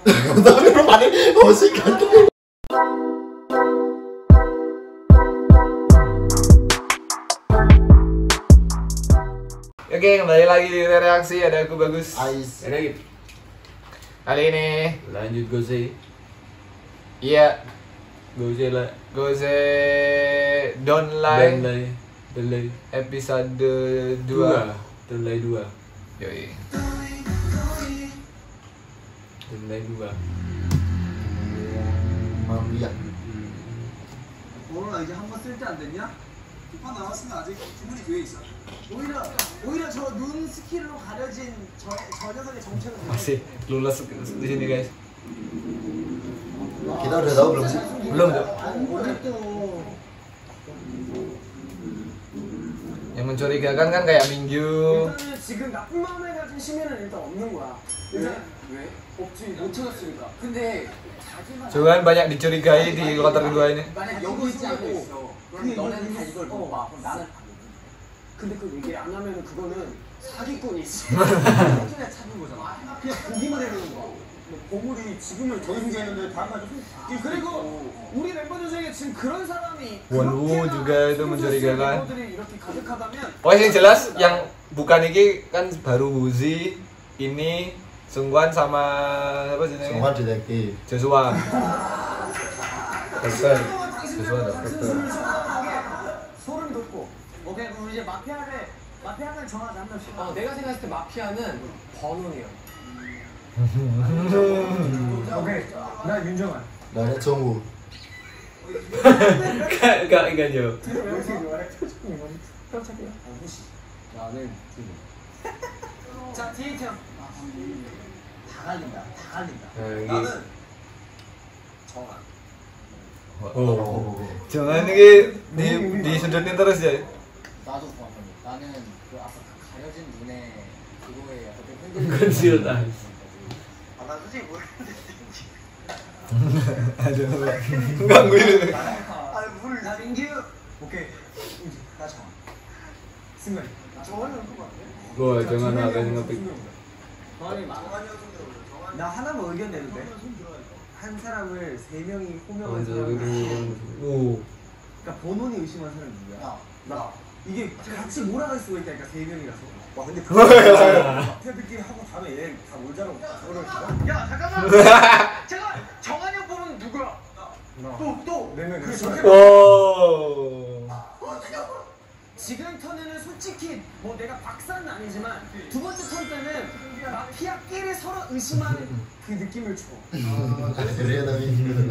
Tapi rumahnya musik kan. Oke, kembali lagi di reaksi. Ada aku Bagus. Ais. Ada gitu. Kali ini lanjut Gose. iya Gose lah. Gose Donlai Donlai episode 2. Donlai 2. Yoi. Donlai 2. Mamiya. 오늘 이제 한번 쓸 때 안 됐냐? 두판 나왔으면 아직 주문이 뒤에 있어. 오히려 저 눈 스킬로 가려진 저 녀석의 정체는 Masih lulus di sini guys. Kita udah tahu belum sih? Belum tuh. 또 Yang mencurigakan kan kayak Minggu. 일단은 지금 나쁜 마음을 가진 시민은 일단 없는 거야. 일단 왜? 없지 못 찾았으니까. 근데 자기만 Cuman banyak dicurigai di kuarter kedua ini. 만약 여기 있지 않고 그럼 너네는 다 이걸 못 봐. 그럼 나는 봐거든. 근데 그 얘기를 안 하면은 그거는 사기꾼이지. 인터넷 찾는 거잖아. 그냥 보기만 해주는 거야. 보물이 지금은 저희 중에는 다음날 좀 그리고 우리 멤버들 중에 지금 그런 사람이 Wonwoo juga itu mencurigakan. 멤버들이 이렇게 가득하다면 Oh yang jelas yang bukan ini kan baru Wuzi, ini Sungkwan sama apa sih Semua namanya? detektif. Joshua. Dokter. Joshua dokter. 소름 돋고. 오케이 그럼 이제 마피아를 정하자 한 명씩. 내가 생각했을 때 마피아는 번훈이요. 오케이 나 윤정환. Dari Jongwoo. Enggak jauh. 깜짝이야. 나는 팀. 자 디에이트 형. 다 갈린다. Ini. 나는 정환. Oh. Jangan ini di sudutin terus ya. 나도 번훈. 나는 그 아까 그 가려진 눈에 그거에 약간 좀 Bukan siut ah. 아나 솔직히 모르겠는데. Aduh. Gangguin. 나 민규. 오케이. 나 정환. 승관이. 정환이 얼굴 같네. Gua jangan agak ngepick. 정환이 나 하나만 의견 내도 돼? 한 사람을 세 명이 호명한 사람을 Oh. 그러니까 본원이 의심한 사람이 누구야? 나 이게 같이 몰아갈 수가 있다니까 세 명이라서 와 근데 그거 마피아들끼리 하고 다음에 얘 다 몰자라고 야 잠깐 정한이 형 보면 누구야? 또 네명 Oh. 지금 턴에는 솔직히 뭐 내가 박사는 아니지만 두 번째 턴 때는 마피아끼리 서로 의심하는 그 느낌을 줘. Dia tapi.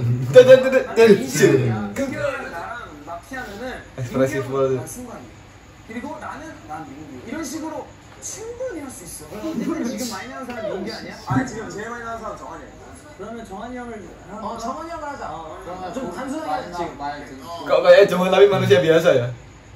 금규랑 나랑 마피아면은 Ekspresif banget. 난 승관이. 그리고 난 민규. 이런 식으로 충분히 할 수 있어. 근데 지금 많이 나는 사람 민규 아니야? 아 지금 제일 많이 나는 사람 정한이. 그러면 정한이 형을 정한이 형을 하자. 그러면 좀 단순하게 지금 말 듣고. Kok kayak cuma tapi manusia biasa ya?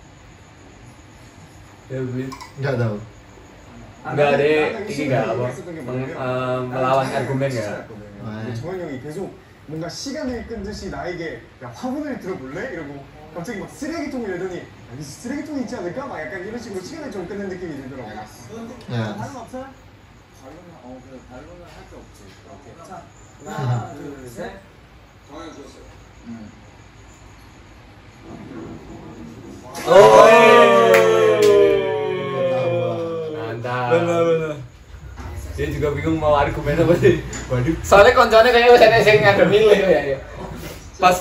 Ya, Blit. Enggak tahu. Enggak ada ini enggak apa melawan argumen ya. Wah. 정환이 형이 계속 뭔가 시간을 끈듯이 나에게 야 화분을 들어볼래? 이러고 갑자기 막 쓰레기통을 열더니 이 쓰레기통이 있지 않을까? 막 약간 이런 식으로 시간을 좀 끄는 느낌이 들더라고요. Ya. 다른 거 없어요? 발론은 그래 발론은 할 게 없지. 이렇게. 자 하나 둘 셋. 정환이 죽었어요. Mantap. Benar. Dia juga bingung mau argumen apa sih. Waduh. Soalnya konconya kayak wis enek sing ngadu milih ya. Pas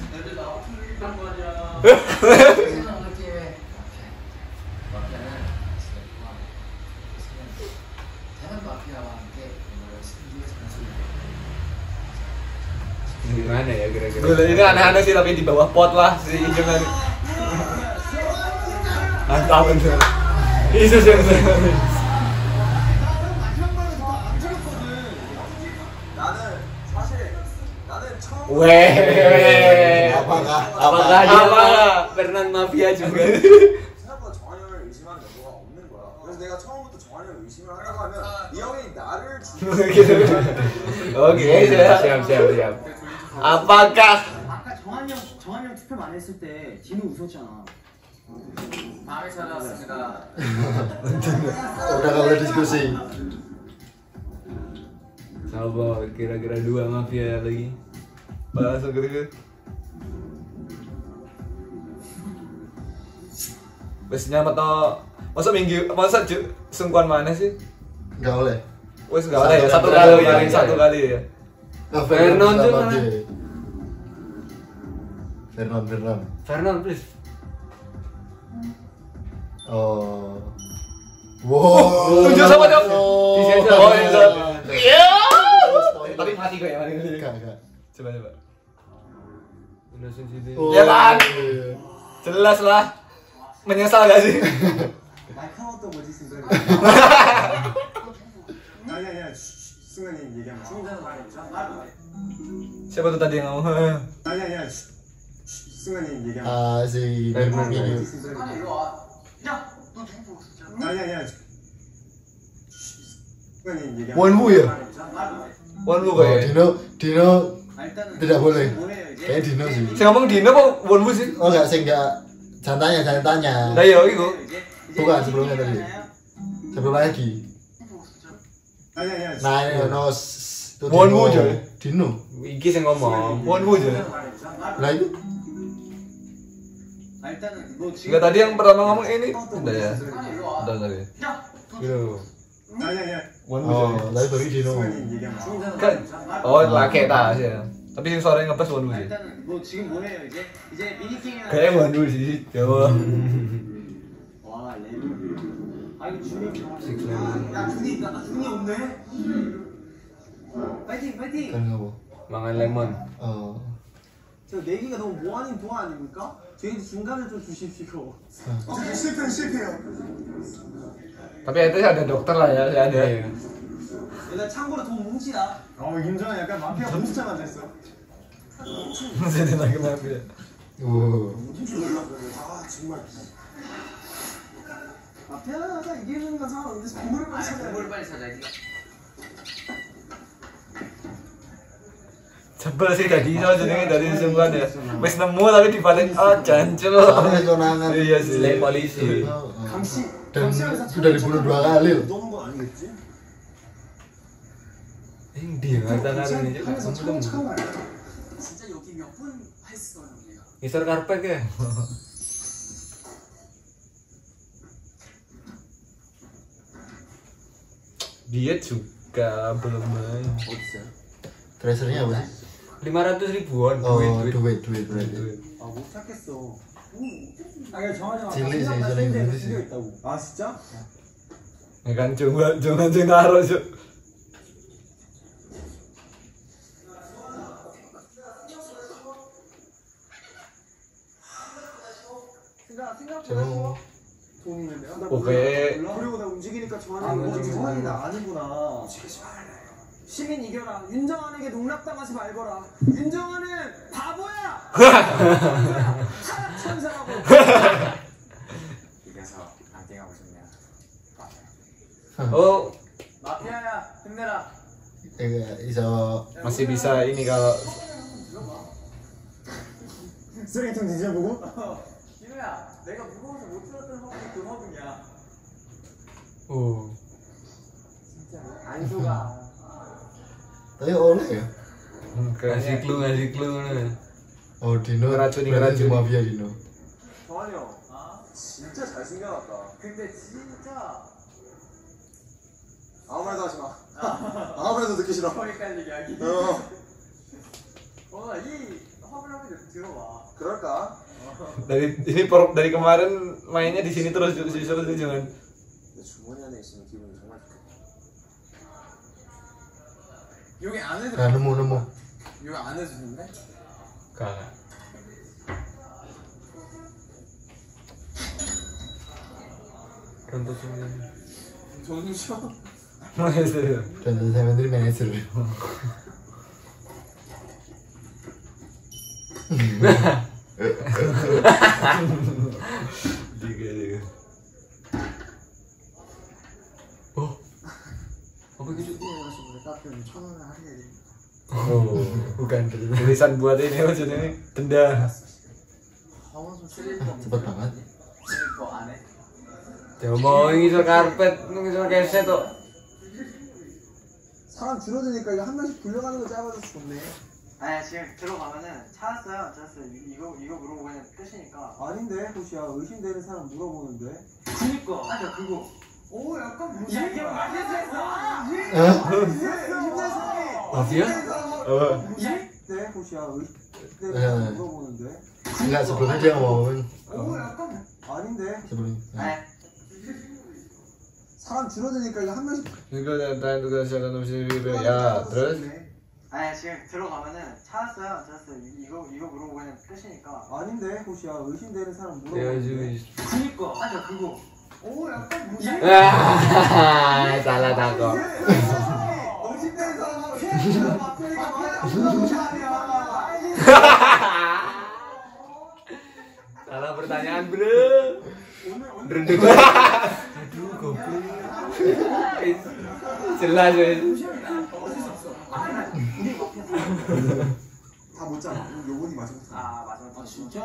Gimana ya kira-kira? dulu ini aneh-aneh sih tapi di bawah pot lah si Ijongan. Mantap bener. Itu sih. 나는 처음 Weh. Apakah Apa? Fernand Mafia juga? 생각보다 정한이 형을 의심하는 여부가 없는 거야. 그래서 내가 처음부터 정한이 형을 의심을 하려고 하면 이 형이 나를 Oke, Siap. apakah 아까 정한이 형 투표 많이 했을 때 디노 웃었잖아. 마음에 찾아왔습니다. Udah kalau diskusi. Apa kira-kira 2 mafia lagi? Langsung gitu. Wes nyamet to. Masa sungguhan mana sih? Enggak oleh. Wes enggak ada ya, Satu satu kali ya. Vernon tuh sama mana? dia. Vernon. Vernon please. Oh. Wow. Tunjuk sama dong. Disensor. Oh, iya. Iya. Tapi mati kok ya, mati. Enggak. Coba. Udah sensitif. Oh, Ya kan? iya. Jelas lah. Menyesal gak sih? 날카로웠던 거지 순간이. 아니야 순간이 얘기하면. 중간에 말해보자. Siapa tuh tadi yang ngomong? 아니야 순간이 얘기하면. Ah, si Vernon. Minggu. 아니 이리 와. 야, 너 누구 보고 싶냐? 아니야 순간이 얘기하면. Wonwu ya? Wonwu Oh, kayak. Dino 일단은 tidak boleh. 뭐해요 이제? Kayak Dino sih. Saya ngomong Dino apa Wonwu sih? Oh enggak, saya enggak. Jangan tanya. Nah, iya itu. Bukan sebelumnya tadi. Sebelum lagi. 아니야 Nah, ini no. Wonwu aja. Dino. Iki sing ngomong. Wonwu aja. Lah itu. 일단은 너 지금 Enggak tadi yang pertama ngomong ini. Udah ya. 아니 이리 와. Udah tadi. 야, Gitu. 아니야 Wonwu Oh, aja. lah baru Dino. 순간이 얘기하면. Kan. Oh, pakai tas ya. Tapi yang suaranya ngepas Wonwu sih. 일단은 너 지금 뭐해요 이제? 이제 미니 게임이나. Kayak Wonwu sih. Jawa. 와 레벨. 아 이거 준이. 야 준이 있다. 준이 없네. 파이팅 파이팅. Kan ngapa? Mangan lemon. Oh. 저 내기가 너무 뭐 아닌 뭐 아닙니까? 저희 중간에 좀 주십시오. 실패해요. Tapi itu ada dokter lah ya, ada. Iya. 일단 참고로 돈 뭉치다. 윤정아 약간 마피아 몬스터만 됐어. Jadi lagi nabi. Wow. 아 정말. 마피아가 이기는 건 상관없는데 보물을 빨리 찾아야 돼. 빨리 찾아야지. Sebel sih tadi so jenenge dari sungguhan ya. Wis nemu tapi dibalik jancuk. Soalnya konangan. Iya sih. Selain polisi. Oh, oh. 감시. Dan sudah dibunuh 2 kali loh. 너는 건 아니겠지? Ini dia ngata-ngata ini juga. 하면서 처음 알아. 진짜 여기 몇 분 했어요, 내가. Ngisor karpet ya. Dia juga belum main. Tracernya apa sih? 500 ribuan Oh, duit. duit. 아 못 찾겠어. 아, 이거 정하지 마. 진리, 생각나 진리, 샌드에 진리. 쓰여 있다고. 아 진짜? Ya kan jangan naruh cuk. Coba 돈 있는데. 나 오케이. 몰라. 그리고 나 움직이니까 아, 정하는 거. 정한이 나 아는구나. 시민 이겨라. 윤정한에게 농락당하지 말거라. 윤정한은 바보야. 타락 천사라고. 이겨서 안 땡하고 싶네요. Oh, 마피아야, 힘내라. iso masih bisa ini kalau 쓰레기통 뒤져보고? 윤우야, 내가 무거워서 못 들었던 화분이 그 화분이야. Oh. 진짜로. 안 속아. tapi oleh ya. Ngasih clue nih. Oh, Dino. Ngeracuni. berarti mafia Dino. 정한이 형, 진짜 잘생겨났다. 근데 진짜 아무 말도 하지 마. 아무 말도 듣기 싫어. 헷갈리게 하기. 어. 이 화분 한번 들어봐. 그럴까? dari kemarin mainnya di sini terus jangan. 내 주머니 안에 있으면 기분이 정말 좋겠다. 여기 안 해도 Nah, nemu. 여기 안 해주는데? Kagak. Contoh sini. 정수셔? Dan cemetery manager. Tiga. Oh. Apa gitu? 카페는 1,000원을 할인해야 돼. Oh, bukan tulisan buat ini maksudnya ini denda. Cepet banget. 슬리퍼 안 해? Dia mau ngisor karpet, ngisor keset tuh. 사람 줄어드니까 이거 한 명씩 불려가는 거 짧아져서 좋네. 아니 지금 들어가면은 찾았어요. 이거 물어보고 그냥 끝이니까. 아닌데 호시야 의심되는 사람 물어보는데. 그니까. 아니 그거. 오 약간 뭐지? 야 이거 많이 했어. Mafia? 네 호시야 의심되는 네. 사람 물어보는데. Enggak, sebelumnya dia ngomongin. 오 약간 아닌데. Sebelum. 네. 사람 줄어드니까 이거 한 명씩 이거 난 누가 시작한 음식을 야 들었? 아니 지금 들어가면은 찾았어요. 이거 물어보고 그냥 끝이니까. 아닌데 호시야 의심되는 사람 내가 물어보는데. 지금 그니까. 아니 그거. 오 약간 뭐지? 아, salah takut. 의심되는 사람 Salah pertanyaan, bro. Renduk. Aduh, goblok. Jelas, wes. 다 못잖아. 요번이 마지막. 아 맞아. 아 진짜?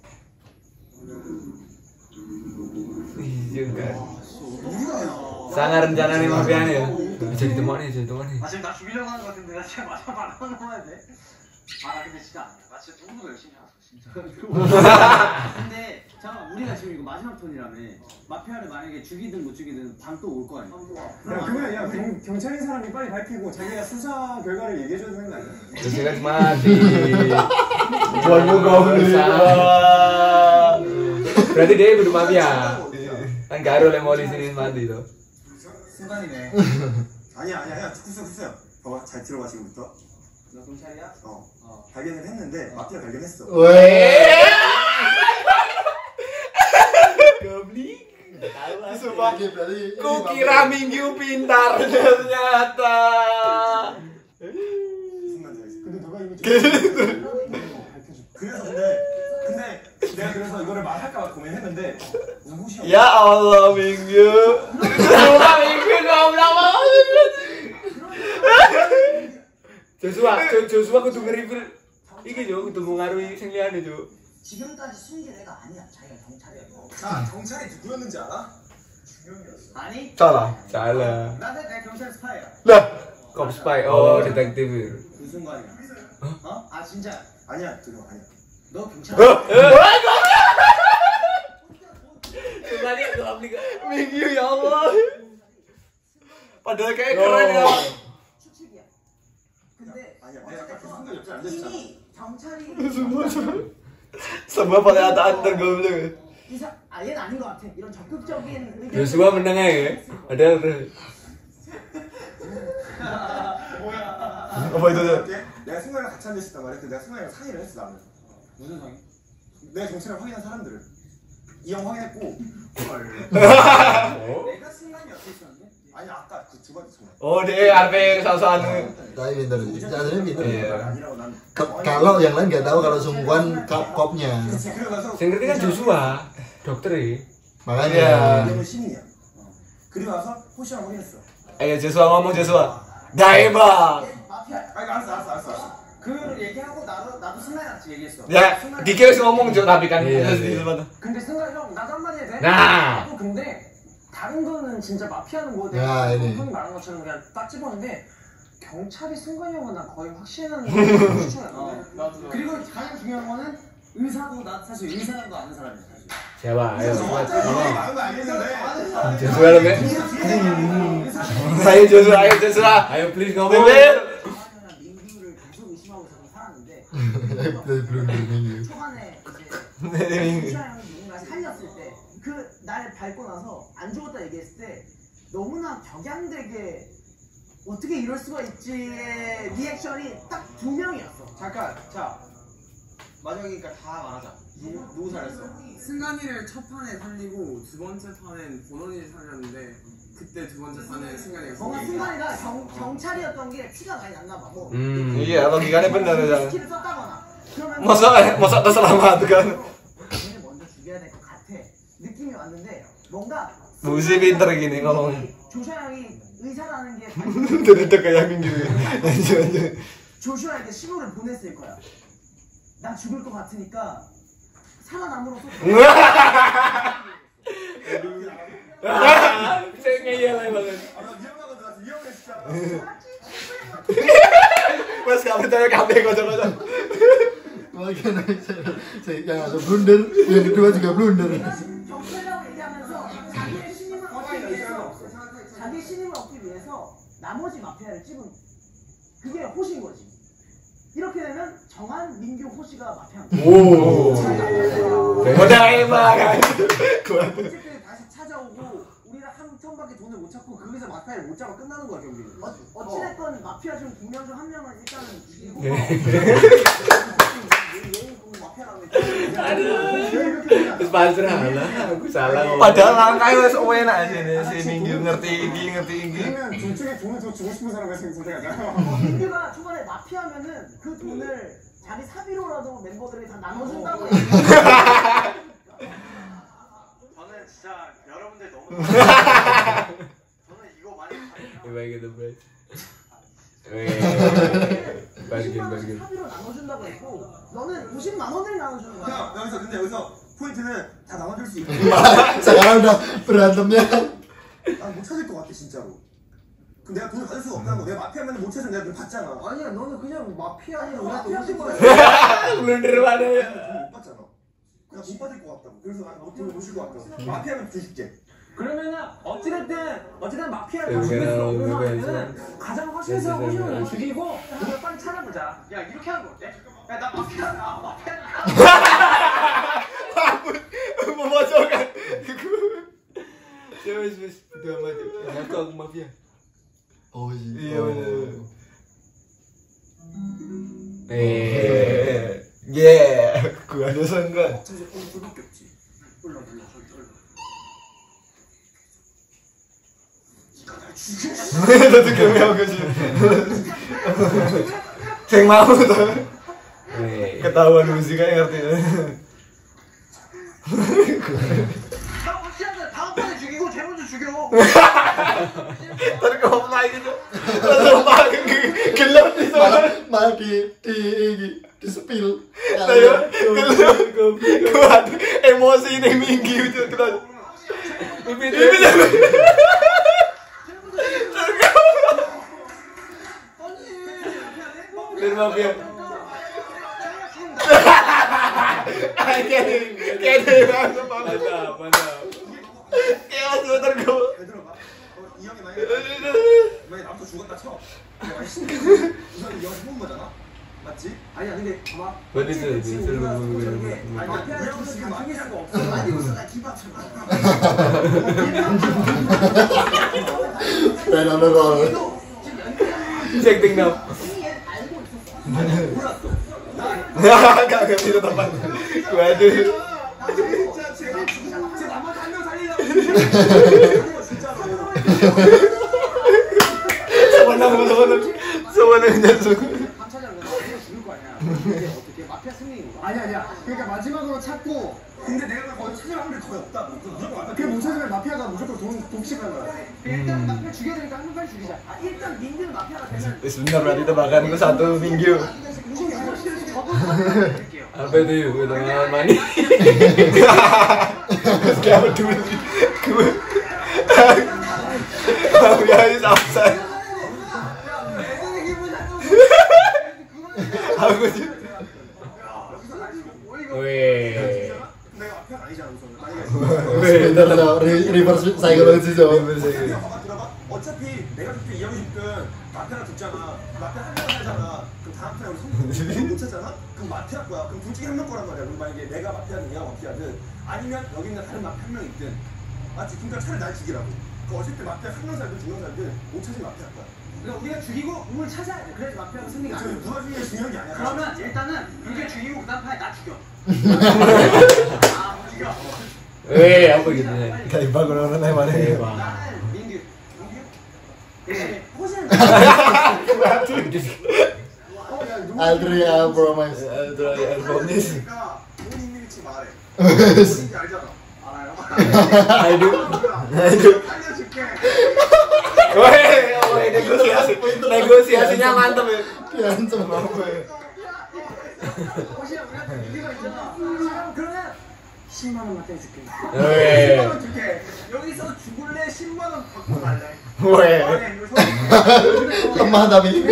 Juga. Sangat rencana nih mafia nih. Jadi teman nih. 아 지금 나 죽이려고 하는 거 같은데 나 지금 마지막 안 나와야 돼? 아 나 근데 진짜 아니야. 나 진짜 너무 열심히 하았어 진짜. 근데 잠깐 우리가 지금 이거 마지막 턴이라며 마피아를 만약에 죽이든 못 죽이든 방 또 올 거 아니야. 야 그러면 야 경찰인 사람이 빨리 밝히고 자기가 수사 결과를 얘기해줘야 되는 거 아니야? Jelas mati. Buatmu goblok. Berarti dia kudu mafia. Kan gak ada yang mau di sini mati tuh. 순간이네. 아니야 듣고있어요. 봐봐 잘 들어봐 지금부터. 너 경찰이야? 발견을 했는데 마피아 발견했어. Weh. Goblin. Sumpah berarti. Kukira Minggu pintar ternyata. 순간 제가 있어. 근데 누가 이미 그래서 근데 내가 그래서 이거를 말할까 고민했는데 누구시야? Ya Allah Minggu. Sumpah Minggu goblok banget. Joshua kudu nge-reveal iki yo kudu ngaruhi sing liyane yo. 지금까지 숨긴 애가 아니야. 자기가 경찰이야. 자 경찰이 누구였는지 알아? 아니 Salah. Salah. 나는 내 경찰 스파이야. Lah. Cop spy. Oh, detektif. 그 순간이야. 어? 아 진짜 아니야 들어 아니야. 너 경찰. Kembali ke aplikasi. Minggu ya Allah. Padahal kayak keren ya. 추측이야. 근데 아니야 내가 아까 그 순간 옆에 앉았잖아. 이미 경찰이 Semua pernyataan tergoblok. 얘는 아닌 것 같아. 이런 적극적인 의견. Joshua menang aja. Padahal Apa itu tuh? 내가 순간이랑 같이 앉아있었단 말이야. 근데 내가 순간이랑 상의를 했어 나는. 무슨 상이? 내가 경찰을 확인한 사람들을 이 형 확인했고. 내가 순간이 어떻게 있었는데? 아니 아까 그 두 번째 순간. Oh deh, arpe salah-salah. Tapi pintar. Jatuhnya pintar. Iya. 아니라고 난. Kalau yang lain nggak tahu kalau Sungguan kopnya. 그치 그래가서. Sing ngerti kan Joshua, dokter ya. Makanya. 이형은 신인이야. 그리고 나서 호시랑 확인했어. Ayo Joshua ngomong Joshua. Daeba. 마피아. 아니 알았어. 그 얘기하고 나도 순간이랑 같이 얘기했어. Ya, Diki harus ngomong Jo tapi kan. Iya, Iya. 근데 순간 형 나도 한마디 해도 돼? 나. 나도 근데 다른 거는 진짜 마피아는 뭐 야, 내가 이네. 형이 말한 것처럼 그냥 딱 집었는데 경찰이 순간이 형은 나 거의 확신하는 거 추천했거든. 그리고 가장 중요한 거는 의사도 나 사실 의사도 아는 사람이야 사실. Siapa? Ayo. 많은 거 알겠는데. Joshua lo, men. Ayo Joshua. Ayo please ngomong. Bebel. 민규를 계속 의심하고 살았는데 Belum minggu. 초반에 이제 Minggu. 수샤 형이 누군가 살렸을 때 그 날 밟고 나서 안 죽었다 얘기했을 때 너무나 격양되게 어떻게 이럴 수가 있지의 리액션이 딱 2명이었어. 잠깐 자 마지막이니까 다 말하자. 누구 살렸어? 승관이를 첫 판에 살리고 두 번째 판엔 본원이 살렸는데 그때 두 번째 판에 승관이가 뭔가 순간이가 경찰이었던 게 피가 많이 났나 봐. 뭐 Iya, logikanya benar ya. 스킬을 썼다거나 그러면 Masa terselamat kan? 얘를 먼저 죽여야 될 것 같아 느낌이 왔는데 뭔가 Muzi pinter gini ngomong. 조슈아 형이 의사라는 게 Dari kayak Minggu. Lanjut. 조슈아에게 신호를 보냈을 거야. 나 죽을 것 같으니까 살아남으로써 Saya ngeyel banget. 위험하거든. 위험해 진짜. Mas gak percaya kabeh kocok-kocok. Makanya yang ada blunder, yang kedua juga blunder. 경찰이라고 얘기하면서 자기의 신임을 얻기 위해서 나머지 마피아를 찍은 그게 호시인 거지. 이렇게 되면 정한, 민규, 호시가 마피아인 거야. 오. 대박. 어쨌든 다시 찾아오고 우리가 한 턴밖에 돈을 못 찾고 거기서 마피아를 못 잡아 끝나는 거야 경기는. 어찌됐건 마피아 중 2명 중 1명은 일단은 죽이고 Terus pasrah lah, aku salah. Padahal langkahnya wis enak sini si Minggu ngerti iki. 그러면 둘 중에 돈을 더 주고 싶은 사람을 선택하잖아. 민규가 초반에 마피아면은 그 돈을 자기 사비로라도 멤버들이 다 나눠준다고 저는 진짜 여러분들 너무 저는 이거 많이 Coba gitu, Bro. 사비로 나눠준다고 했고 너는 50만 원을 나눠주는 거야. 근데 여기서 포인트는 다 나눠줄 수 있고 Sekarang udah berantemnya. 난못 찾을 것 같아 진짜로. 그럼 내가 돈을 받을 수가 없다는 거. 내가 마피아면 못 찾으면 내가 돈 받잖아. 아니야 너는 그냥 마피아 아니야. 마피아신 거야. Blunder mana? 못 받잖아. 그냥 못 받을 것 같다고. 그래서 난 돈을 못 줄 것 같다고. 마피아면 드실게. 그러면은 어쨌든 마피아를 다 죽일 수 없는 상황에는 가장 확실해서 호시를 죽이고 우리가 빨리 찾아보자. 야 이렇게 하는 거 어때? 야 나 마피아야. Memojokkan. Wis udah mati. Aku mafia. Oh Iya bener. Gua ada sangka. 그밖에 없지. 올라 Itu kemau ke sini. Sing mau tuh. Ketahuan musiknya ngerti. 나 확실하게 다음 판에 죽이고 쟤 먼저 죽여. Tadi kau main gitu. Lalu makin gelap di sana. malah di spill. Saya kuat emosi ini Minggi itu kita. Mafia. Mantap. Chaos tergo. 얘들아, 이 형이 만약에 남자 죽었다 쳐. 이건 연습한 거잖아. 맞지? 아니야 근데 봐봐. Betul. 마피아 형 지금 죽일 수가 없어. 아니 무슨 나 기밥처럼. Dan ada roll. Cek ting dong. Gak bisa tepat. Waduh. 진짜 제 나머지 한명 살리려고. 진짜로. 소원은 녀석. 마피아 승리인 거야. 아니야. 그러니까 마지막으로 찾고 근데 내가 거기 찾을 확률이 거의 없다고. 무조건 그게 못 찾으면 마피아가 무조건 독식하는 거야. 일단 마피아 죽여야 되니까 한 명까지 죽이자. 일단 민규는 마피아가 되면 Sebentar berarti tebakanku 1 minggu. Apa itu yuk? Dengan mani. Kayak peduli. Ya ini sama. Aku sih. Wih. 내가 마피아가 아니잖아 우선. Reverse psychology 들어봐. 어차피 내가 죽든 이 형이 죽든 마피아가 죽잖아. 마피아 한 명 살잖아. 그럼 다음 턴에 우리 손 못 찾잖아? 그럼 마피아 거야. 그럼 둘 중에 한 명 거란 말이야. 그럼 만약에 내가 마피아든 얘가 마피아든 아니면 여기 있는 다른 마피아 한 명 있든 맞지? 그러니까 차라리 날 죽이라고. 그 어차피 마피아 한 명 살든 2명 살든 못 찾으면 마피아 거야. 그러니까 우리가 죽이고 우물 찾아야 돼. 그래야지 마피아가 승리가 안 돼. 누가 죽이는 게 중요한 게 아니야. 그러면 일단은 민규 죽이고 그다음 판에 나 죽여. 죽여. Wih, apa gitu nih? Kayak bangunan mana ya? 나는 민규. 그다음에 호시는 Aldria promise. Albonis. 그러니까 본인 위치 말해. 본인이 알잖아. 알아요? Aduh. 알려줄게. Woi, negosiasinya mantap ya. Diancam. 호시야 우리한테 민규가 있잖아. 그러면 10만 원만 떼줄게. 10만 원 줄게. 여기서 죽을래 10만 원 받고 갈래. Weh. lemah tapi 이렇게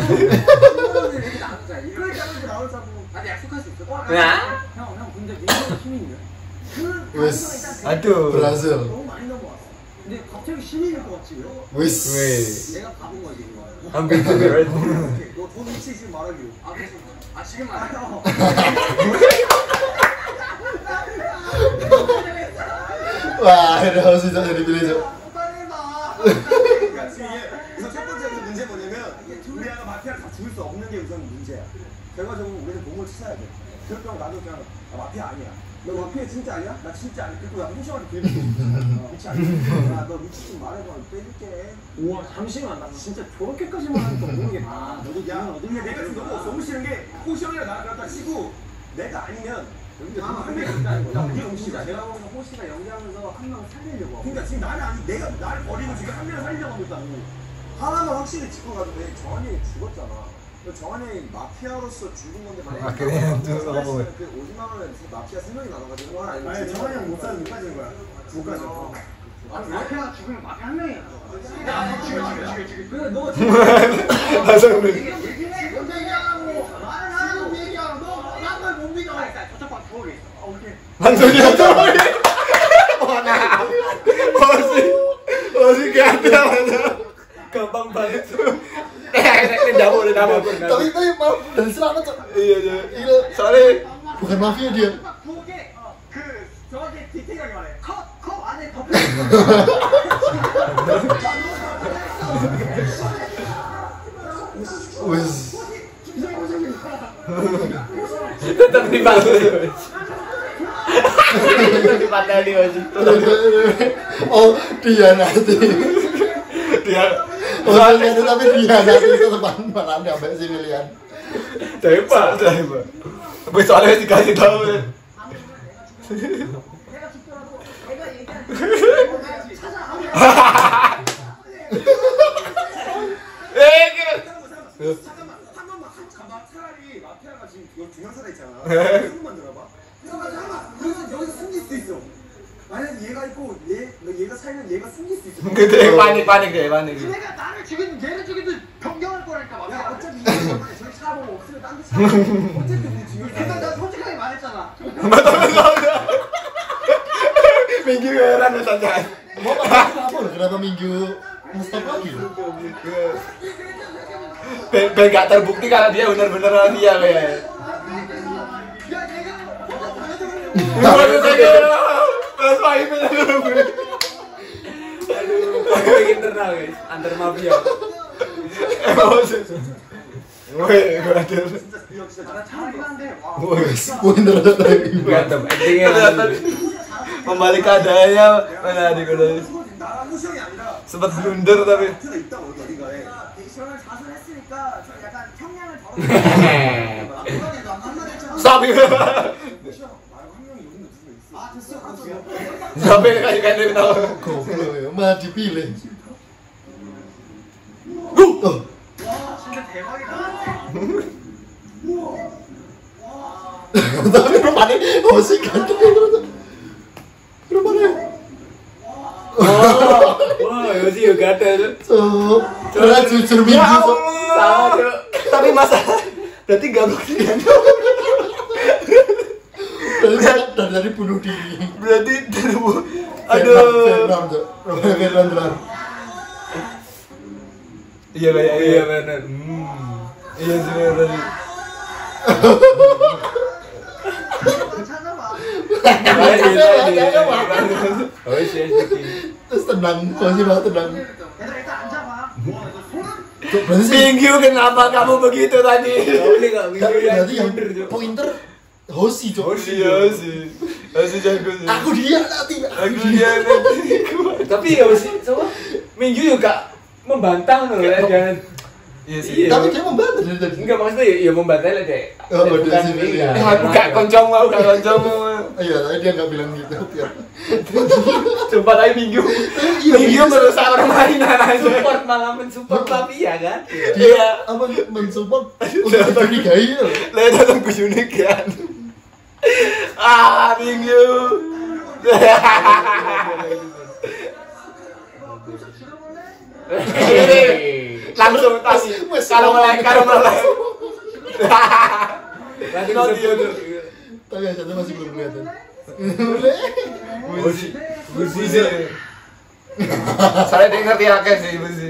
나누자. 이렇게 하면서 나오자고. 아니 약속할 수 있어. 야? 형 근데 민규가 시민이야? 그 Wes. Aduh. berhasil 너무 많이 넘어왔어. 근데 갑자기 시민일 것 같지 왜? wis 내가 가본 거지 이거. Hampir juga. 너돈 위치 지금 말하기로. 아 그래서 지금 말해. wah akhirnya harus tidak jadi pilih Cok. 그러니까 지금 이게 그래서 첫 번째 문제 뭐냐면 우리가 마피아를 다 죽일 수 없는 게 우선 문제야. 결과적으로 우리는 몸을 찾아야 돼. 그럴 경우 나도 그냥 마피아 아니야. 너 마피아 진짜 아니야? 나 진짜 아니야. 그리고 나 호시한테 비밀 위치 아니야. 너 위치 좀 말해봐. 빼줄게. 우와 잠시만 나 진짜 저렇게까지만 하니까 모르겠다. 너도 야, 근데 내가 지금 너무 싫은 게 호시 형이랑 나랑 그렇다 치고 내가 아니면 여기가 한 명이 있다는 거야. 이게 호시다. 내가 보기엔 호시가 연기하면서 한 명을 살리려고 하고. 그러니까 지금 나는 아니 내가 나를 버리고 지금 한 명을 살리려고 하고 있다고. 하나만 확실히 짚고 가도 돼. 정한이 형이 죽었잖아. 정한이 형이 마피아로서 죽은 건데 만약에 아, 그래? 좀 써보고. 그 50만 원에 마피아 3명이 나눠가지고 건 아니면 아니 정한이 형 못 가지는 거야. 못 가져. 마피아가 죽으면 마피아 한 명이야. 죽여. 그래 너 Masa gue. 얘기하고 말을 하고 얘기하고 너 나만 못 믿어. 저쪽 방 부엌에 있어. 오케이. Langsung jatuh. Mana? Masih gak ada. Gampang banget. Ini dapur. tapi maaf dan selamat Cok. Iya. Ini Soalnya bukan mafia dia 부엌에 그 정확히 디테일하게 말해. 컵 안에 덮여. wis Tetap dibantu. Tetap dipateni masih. oh dia nanti dia oh dia tapi dia nanti ke depan malam sampai sini lihat Pak. Tapi soalnya dikasih tahu. 내가 죽더라도 내가 얘기하는 찾아. 잠깐만 차라리 마피아가 지금 이거 두명 살아있잖아. 한번만 들어봐. 그러면 여기서 숨길 수 있어. 만약에 얘가 있고 얘가 살면 얘가 숨길 수 있어. Gede panik deh. 내가 나를 죽이든 얘를 죽이든 변경할 거라니까 야 마피아. 어차피 이 시간에 저기 찾아보고 없으면 딴데 찾아보고 어차피 우리 중요해. 그러니까 내가 솔직하게 말했잖아. Minggu heran saja. mau apa kenapa minggu stop lagi Biar gak terbukti kalau dia benar-benar dia kayak. Terus main Aduh, internal guys, antar mafia. Woi, berantem. 나 잘하긴 한데 와. wis pointer lagi Berantem, actingnya Kelihatan membalik keadaannya mana di kono. 나랑 호시 형이 아니라 Sempat blunder tapi. 마피아가 있다고 어디가에. 액션을 자수했으니까 저 약간 형량을 덜어. Stop. 호시 형 말고 한 명이 여기 누구 있어? 아 됐어. Sampai kasih dia tahu. goblok ya malah dipilih 진짜 대박이다. tapi rupanya Hoshi ganteng terus rupanya Wah, Yosi juga ada tuh. Cok karena jujur minggu Cok Sama tuh. Tapi masalah berarti gak buktian. dari bunuh diri Berarti Vietnam Cok Vietnam Iya kayak Iya benar. Iya sih berarti. 찾아봐. Oh iya, terus tenang Hoshi malah tenang 얘들아 일단 앉아봐. Cok berarti sih Minggu kenapa kamu begitu tadi? Ini nggak tapi bisa berarti yang pointer Hoshi Cok Iya sih. Masih jago sih. aku dia nanti Aku dia nanti. Tapi Yosi, coba Minggu juga membantah loh ya jangan. Iya sih. Iya. tapi dia membantah dari tadi Enggak maksudnya ya membantah lah deh. Oh, Ya, dia bukan sih, ini, iya. ya. Aku gak koncong mau, gak koncong mau. iya tapi dia nggak bilang gitu biar Sumpah tadi Minggu. Iya, Minggu merusak permainan aja. Support malah mensupport mafia kan. dia apa mensupport untuk dicurigai ya Lihat datang ke unik kan. Ah, Minggu. Langsung tas. Kalau mulai. Lagi Nanti disebut. aduh. Tapi yang satu masih belum kelihatan. Buzi sih. Saya dia ngerti akeh sih Buzi.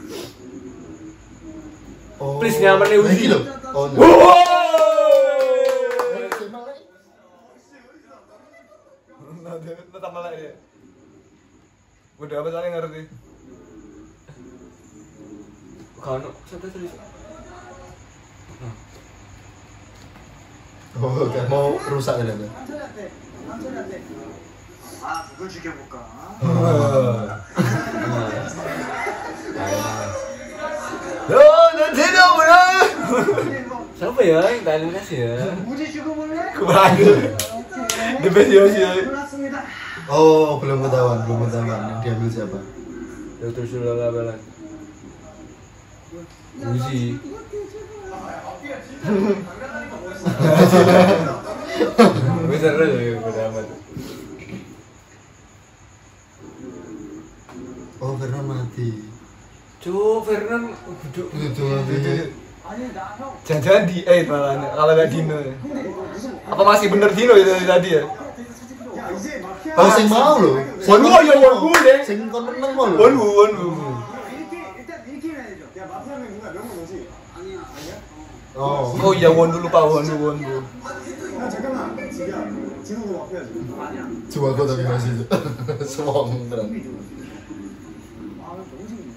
Oh. Please, nyaman nih, Uzi. Lagi loh. Oh, no. Tetap malah ya. Udah apa soalnya ngerti. Kano, sampai tadi. Oh, kayak mau rusak ya, kan? 남편한테 아 누굴 죽여볼까? 너 tidak benar. Siapa ya yang tanya kasih ya? 무지 죽어볼래? Kemarin. The best Yoshi. 골랐습니다. Oh, belum ketahuan. Yang diambil siapa? Dokter Sulala Balan. Uzi. Besar ya pada amat. Oh, Vernon mati. Vernon duduk. Itu mati. 아니 나형 Jangan-jangan di malah kalau nggak Dino. Apa masih bener Dino itu tadi ya? Oh, sing mau loh. Wonwu ya Wonwu deh. Sing kon meneng mau loh. Wonwu. 이렇게 일단 이렇게 해야 되죠. 야 마피아는 누가 명은 뭐지? 아니야 아니야. Oh. Oh iya Wonwu lupa Wonwu. 야 잠깐만 지야 진호도 마피아지. 아니야. Coba kau tapi masih itu. Semong beneran. 아 너무 재밌네.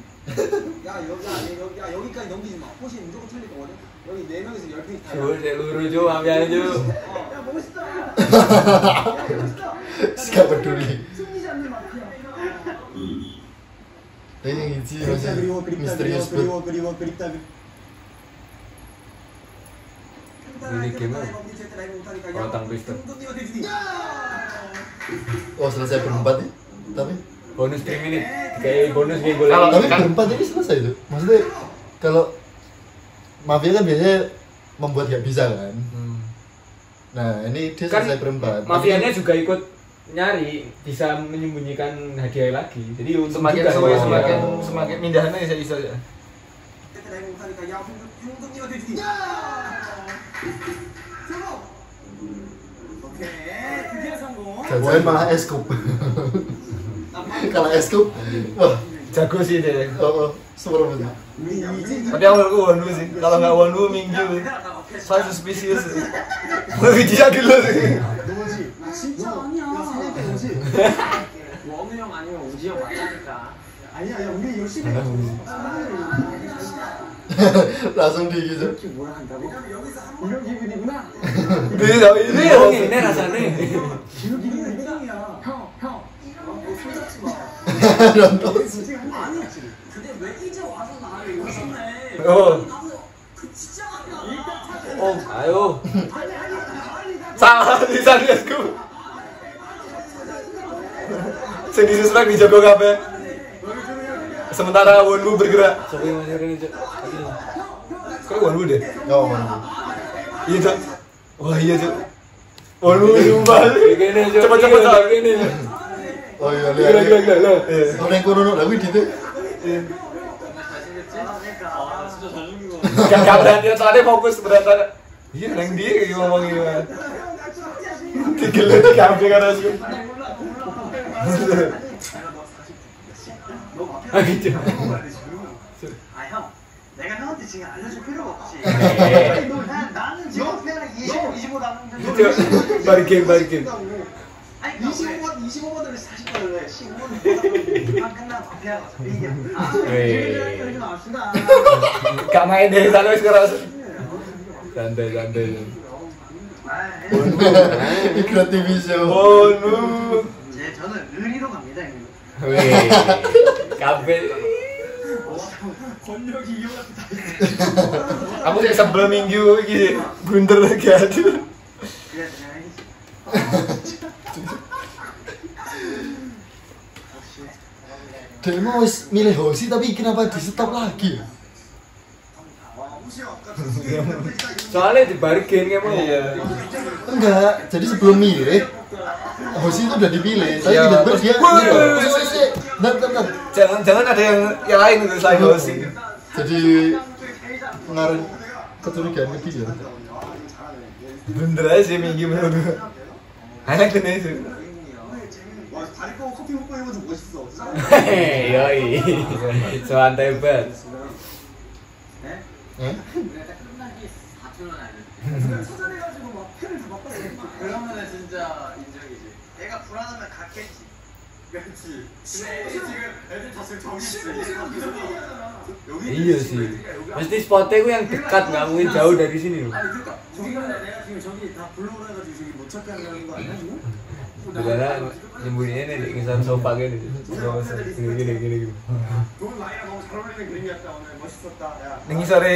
야 여기까지 넘기지 마. 호시 무조건 틀릴 거거든. 여기 4명에서 10명이 다. Lucu mafianya cu. 야 멋있다. 야 멋있다. Gak peduli. 승리자님 마피아. Ini yang isi 그립다 masih 그리워 그립다 misterius 그리워 banget. 그리워 그립다 Ini game Otang Twister. Oh, selesai berempat nih. Tapi Bonus 3 menit. Kayak bonus game boleh. Kalau- tapi berempat ini selesai tuh. Maksudnya kalau mafia kan biasanya membuat gak bisa kan. Nah, ini dia Kan selesai berempat. mafianya juga ikut nyari bisa menyembunyikan hadiah lagi. Jadi untuk Semakin juga suwe ya. semakin mindahannya bisa ya. 드디어 성공. Jangan malah eskup. Kalau eskup, wah, Jago sih dia. oh, super banget. Tapi yang menurutku Wonwu sih. Kalau nggak Wonwu Minggu. Saya suspicious. Lebih dia dulu sih. 너지? 진짜 아니야. 너지? 원우 형 아니면 우지 형 맞다니까. 아니야 야 우리 열심히 해 Langsung di gitu. 이렇게 뭘 한다고? 이런 기분이구나 Ini Oh, ini rasanya. 이런 기분이구나 형. 손잡지 마. Nonton. 아니, 근데 왜 이제 와서 나를 욕심내? Oh. 그 진짜 아니야. Ayo. Salah di sana esku. Sing disuspek dijago kabeh. Sementara Wonwu bergerak. Sopi masih ini cuk. Kok Wonwu deh? Oh, Iya, Cok. Wah, iya, Cok. Wonwu balik. Begini cuk. Cepet-cepet, Cok. Begini. oh iya Gila, gila, lihat. gila. Orang yang kono lagu gitu. Gak berani soalnya fokus berarti. Iya, neng dia ngomong gimana. Tigel diambil kan asku. Ah gitu. 아, 형. 내가 형한테 지금 알려줄 필요가 없지. 네. 나는 지금 그냥 25 남았는데. Balikin. 아니, 25번을 40번을 해. 15번을 안 끝나고 마피아가 어차피 이겨. 아, 네. 그러지 맙시다. Gak main deh sana sekarang. Santai. Iklan TV show. Wonwu. 저는 의리로 갑니다, 형님. Wih. Kabel. 권력이 이용해서 다 Aku sih sebelum Minggu iki blunder lagi aja. 그래, 내가 알겠지. Dia mau milih Hoshi tapi kenapa di stop lagi? Soalnya di bargain kayak mau. Iya. Enggak, jadi sebelum milih Hoshi itu udah dipilih. Tapi Iya. tiba-tiba dia Wah. milih. Bentar. Jangan ada yang lain gitu selain Hoshi. Jadi pengaruh kecurigaan lebih ya. Bener aja sih Minggu menurut. Enak tuh nih. 와, 다리 꺼고 커피 먹고 이러면 좀 멋있어. Yoi. Santai banget. 찾아내가지고 막 펜을 다 바꿔. 그러면은 진짜 인정이지. 얘가 불안하면 갔겠지. 그렇지. 근데 지금 애들 다 지금 정했지. Iya sih. Mesti spotnya gue yang dekat, nggak mungkin jauh dari sini loh. 아니 그러니까 저기가 내가 지금 저기 다 불러오라 해가지고 저기 못 찾게 하는 거 아니야 지금? Karena nyembunyiinnya di ngisar sofa gini. Gini. 넌 나이랑 너무 잘 어울리는 그림이었다 오늘 멋있었다. 야. Nengi sore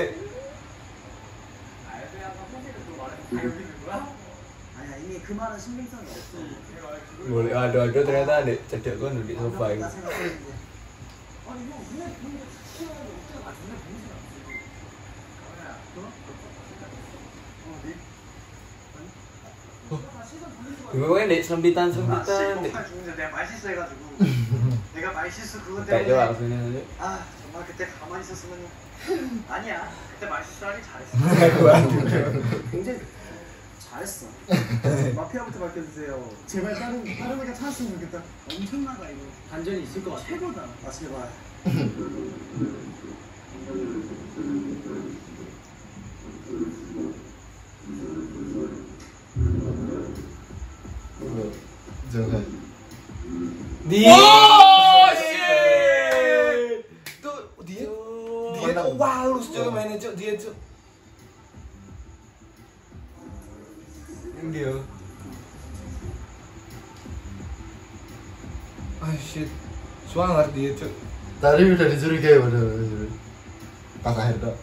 아니야 이미 그 말은 신빙성이 없어. Boleh ada ternyata ada cedek kan di sofa 나 itu. 생각했는데. Gimana dek sempitan. 죽는데 내가 말실수 해가지고 내가 말실수 그것 Kayak 때문에 langsungnya aja. 아 정말 그때 가만히 있었으면 아니야 그때 말실수하기 잘했어. 굉장히 잘했어. 마피아부터 밝혀주세요. 제발 다른 애가 찾았으면 좋겠다. 엄청나다 이거. 반전이 있을 것 같아. 최고다. 아 제발. Jangan. dia. Tuh dia tuh walus cuy mainnya cuy dia cuy. Yang dia. Ah shit. Suangar dia cuy. Tadi udah dicurigai padahal. Pas akhir dok.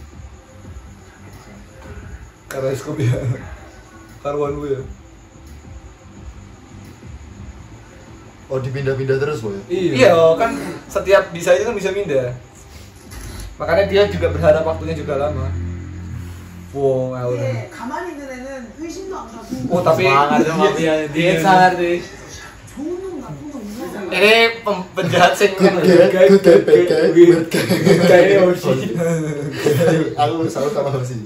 Karena skop ya. Karuan gue ya. Oh dipindah-pindah terus boy. Iya kan setiap bisa itu kan bisa pindah. Makanya dia juga berharap waktunya juga lama. Wow, ngawur. 이게 가만히 있는 애는 의심도 안 가고 Oh tapi Dia sangar deh. 좋은 놈 나쁜 놈 이거. ini penjahat sing kan Good guy. Kayaknya Hoshi. Aku selalu sama Hoshi.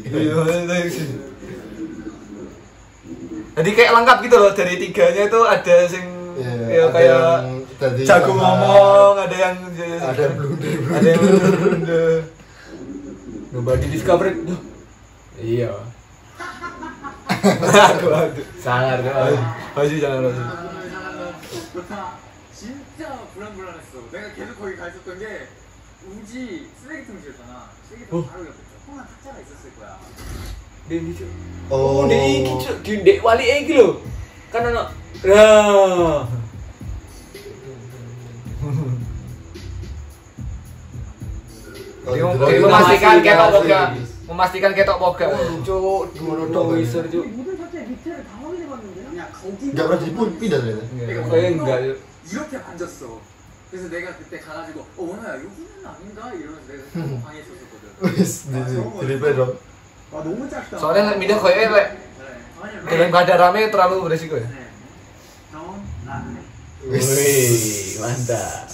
Jadi kayak lengkap gitu loh, dari tiganya itu ada sing ya kayak tadi jago ngomong, ada yang ada yang blunder. Nobody discovered. Iya. Aduh. Sangar tuh. Hoshi jangan Hoshi. 진짜 불안했어. 내가 계속 거기 가 있었던 게 우지 쓰레기통 지었잖아. 쓰레기통 바로 옆에 조그만 탁자가 있었을 거야. Dia gitu. Oh, Dia gitu. Di dek wali iki lho. Kan ono. Nah. Memastikan ketok boga. Cuk, dulu wizard cuk. 모든 사태 밑에를 다 확인해봤는데. 그냥 거기 Enggak pernah dipindah ternyata. Kayaknya enggak cuk. 이렇게 만졌어. 그래서 내가 그때 가가지고 원아야 여기는 아닌가 이러면서 내가 방에 있었거든. Wis di dong. 와 너무 작다. Soalnya pindah koyo lek dalam keadaan rame terlalu beresiko ya. Wih, mantap.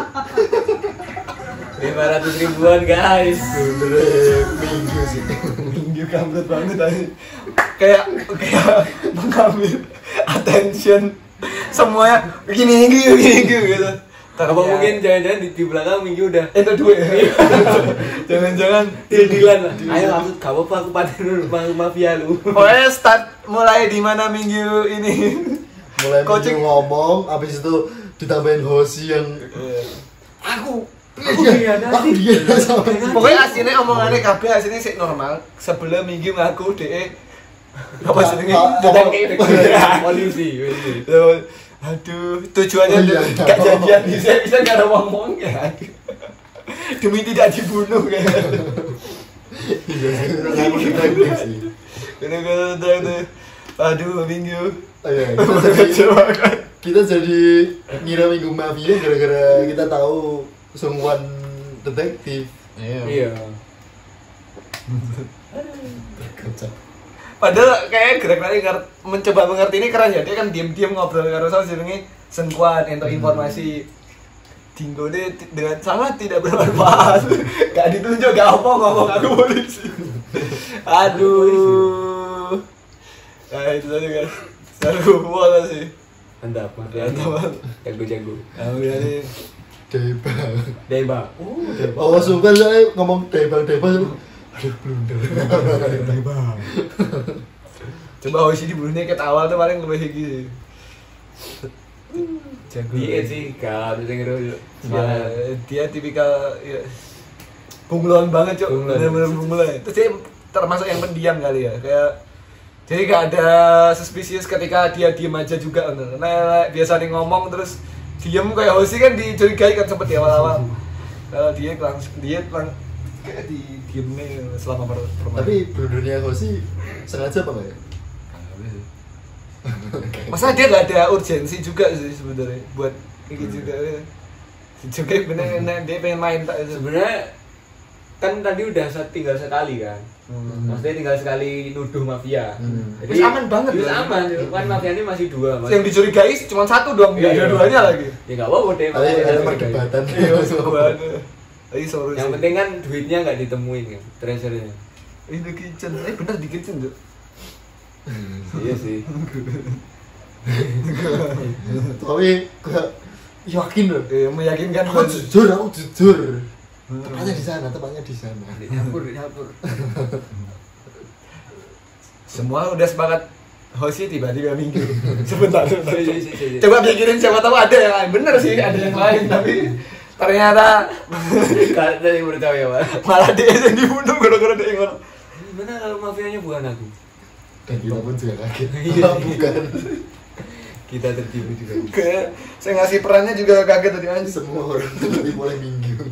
500 ribuan guys. Minggu sih. Minggu kampret banget tadi. Kayak mengambil attention semuanya gini gitu. Apa mungkin jangan-jangan di belakang Minggu udah Itu duit. Jangan-jangan deal-dealan lah. Ayo aku gak apa-apa aku paten dulu mafia lu. pokoknya start mulai di mana Minggu ini. Mulai Coaching. Minggu ngomong, habis itu ditambahin Hoshi yang Aku iya sama. Pokoknya aslinya omongannya kabeh aslinya sik normal. Sebelum Minggu ngaku DE apa jenenge? Datang kayak polisi. Aduh, tujuannya gak janjian bisa gak ada ngomong ya. Demi tidak dibunuh kayak. Iya sih. Aduh, Minggu. Kita jadi ngira Minggu Mafia gara-gara kita tahu Sungwan detektif. Iya. Kocak. Padahal kayak gerak-gerak mencoba mengerti ini keren ya. Dia kan diam-diam ngobrol karo sama jenenge Sengkuan untuk informasi. Dingo ini dengan sangat tidak bermanfaat. Gak ditunjuk, gak apa ngomong aku polisi. Aduh. Nah itu tadi kan. Seru banget sih. Mantap. Jago. Alhamdulillah nih. Deba. Oh suka saya ngomong debal. Aduh blunder. Coba Hoshi di Brunei ket awal tuh paling lebih gitu. Jago. Iya sih, gak bisa ngeru. Dia tipikal ya, bunglon banget cok, bener-bener bunglon. Terus dia termasuk yang pendiam kali ya, kayak jadi gak ada suspicious ketika dia diem aja juga. Nah biasa nih ngomong terus diem kayak Hoshi kan dicurigai kan sempet di awal-awal. Kalau dia kayak diem nih selama permainan. Tapi blundernya Hoshi sengaja apa enggak ya? Masa dia gak ada urgensi juga sih sebenarnya buat kayak juga ya. Juga bener dia pengen main tak itu. Sebenarnya kan tadi udah tinggal sekali kan. Maksudnya tinggal sekali nuduh mafia. Jadi Wis aman banget wis ya. aman. Kan mafia ini masih 2. Yang dicurigai cuma 1 doang, enggak ada duanya lagi. Ya enggak apa-apa deh. Ada perdebatan. Lagi solusi. Yang penting kan duitnya enggak ditemuin kan, treasure-nya. Ini di kitchen. Bener di kitchen tuh. Iya sih. Tapi kayak yakin loh. Meyakinkan Aku jujur. Tepatnya di sana. Dapur. Semua udah sepakat. Hoshi tiba-tiba minggu. Sebentar. Iya. Coba pikirin siapa tahu ada yang lain. Bener sih ada yang lain tapi ternyata Kalau tadi percaya, Pak. malah dia yang dibunuh gara-gara dia yang ngono. Gimana kalau mafianya bukan aku? Dan kita pun juga kaget. Iya. Bukan. Kita tertipu juga. Kayak saya ngasih perannya juga kaget tadi anjir. Semua orang tadi mulai minggu.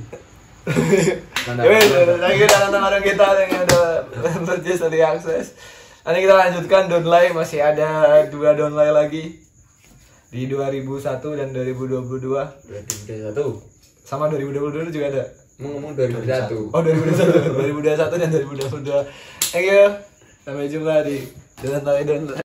Lagi dalam teman kita yang ada purchase dari akses. Nanti kita lanjutkan downline, masih ada 2 downline lagi di 2001 dan 2022. 2021. Sama 2022 juga ada. Ngomong 2001. Oh 2021 dan 2022. Thank you. Sampai jumpa di downline.